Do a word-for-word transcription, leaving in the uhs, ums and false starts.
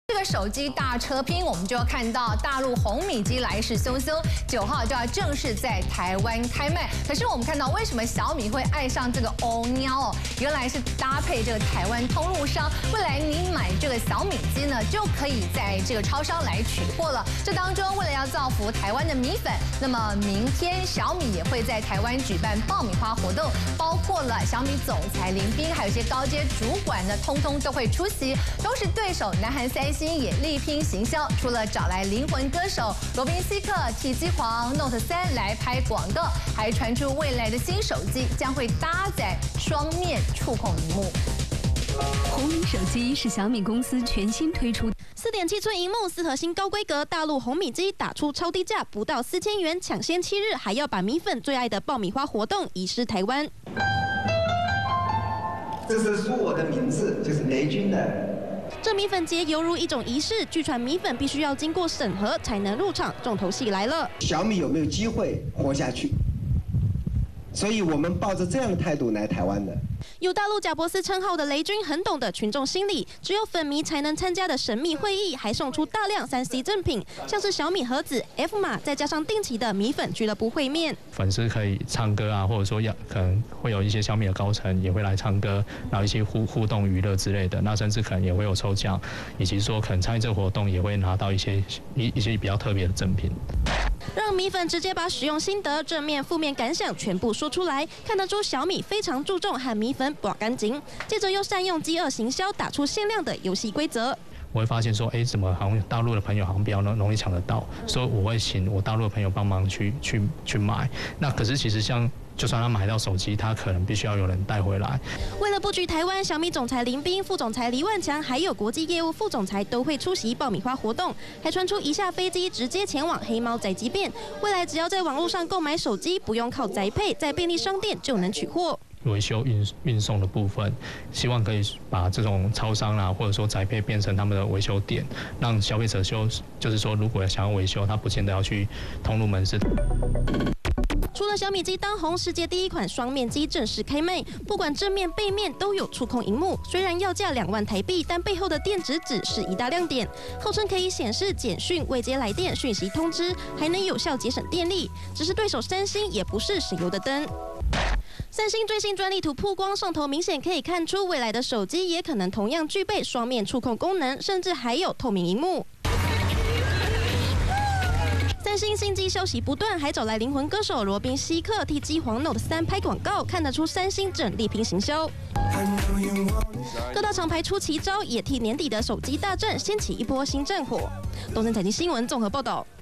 这个手机大车拼，我们就要看到大陆红米机来势汹汹，九号就要正式在台湾开卖。可是我们看到，为什么小米会爱上这个欧喵哦？原来是搭配这个台湾通路商，未来你买这个小米机呢，就可以在这个超商来取货了。这当中，为了要造福台湾的米粉，那么明天小米也会在台湾举办爆米花活动，包括了小米总裁林彬，还有一些高阶主管呢，通通都会出席。同时，对手南韩三星也力拼行销，除了找来灵魂歌手罗宾希克替机皇 Note 三来拍广告，还传出未来的新手机将会搭载双面触控屏幕。 红米手机是小米公司全新推出四点七寸萤幕，四核心高规格，大陆红米机打出超低价，不到四千元，抢先七日，还要把米粉最爱的爆米花活动移师台湾。 这是说我的名字，就是雷军的。 这米粉节犹如一种仪式，据传米粉必须要经过审核才能入场，重头戏来了。 小米有没有机会活下去？所以我们抱着这样的态度来台湾的。 有大陆贾伯斯称号的雷军很懂得群众心理，只有粉迷才能参加的神秘会议，还送出大量三 C 赠品，像是小米盒子、F 码，再加上定期的米粉俱乐部会面。 粉丝可以唱歌啊，或者说要可能会有一些小米的高层也会来唱歌，然后一些互互动娱乐之类的，那甚至可能也会有抽奖，以及说可能参与这个活动也会拿到一些一一些比较特别的赠品。 让米粉直接把使用心得、正面、负面感想全部说出来，看得出小米非常注重和米粉把干净。接着又善用饥饿行销，打出限量的游戏规则。 我会发现说，哎，怎么好像大陆的朋友好像比较容易抢得到，所以我会请我大陆的朋友帮忙去去去买。那可是其实像。就算他买到手机，他可能必须要有人带回来。 为了布局台湾，小米总裁林彬、副总裁黎万强，还有国际业务副总裁都会出席爆米花活动，还传出一下飞机直接前往黑猫宅急便。未来只要在网络上购买手机，不用靠宅配，在便利商店就能取货。 维修运运送的部分，希望可以把这种超商啊，或者说宅配变成他们的维修点，让消费者修，就是说如果想要维修，他不见得要去通路门市。 除了小米机当红，世界第一款双面机正式开卖，不管正面背面都有触控萤幕。虽然要价两万台币，但背后的电子纸是一大亮点，号称可以显示简讯、未接来电、讯息通知，还能有效节省电力。只是对手三星也不是省油的灯。三星最新专利图曝光，上头明显可以看出，未来的手机也可能同样具备双面触控功能，甚至还有透明萤幕。三星新机消息不断，还找来灵魂歌手罗宾希克替机皇 Note 三拍广告，看得出三星正力拼行销。各大厂牌出奇招，也替年底的手机大战掀起一波新战火。东森财经新闻综合报道。